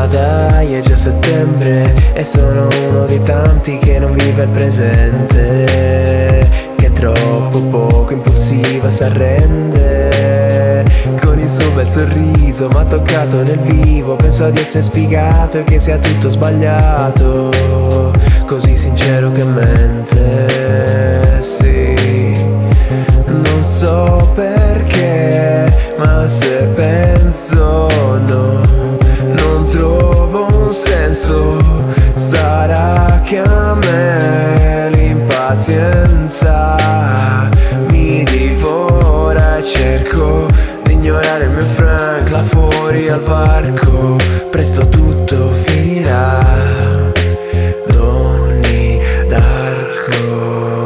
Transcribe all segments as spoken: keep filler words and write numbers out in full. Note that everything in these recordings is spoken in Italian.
dai, è già settembre e sono uno dei tanti che non vive il presente, che è troppo poco impulsiva, s'arrende. Con il suo bel sorriso m'ha toccato nel vivo, penso di essere sfigato e che sia tutto sbagliato, così sincero che mente, sì. Non so perché, ma se penso no, non trovo un senso. Sarà che a me l'impazienza mi divora e cerco di ignorare il mio Frank là fuori al varco. Presto tutto finirà, Donnie Darko.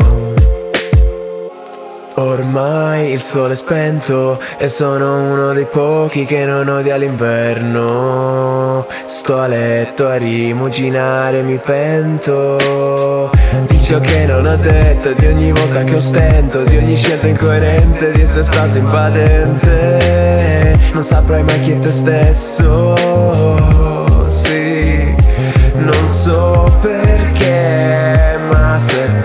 Ormai il sole è spento e sono uno dei pochi che non odia l'inverno. Sto a letto a rimuginare, mi pento di ciò che non ho detto, di ogni volta che ostento, di ogni scelta incoerente, di essere stato invadente. Non saprai mai chi è te stesso, sì. Non so perché, ma se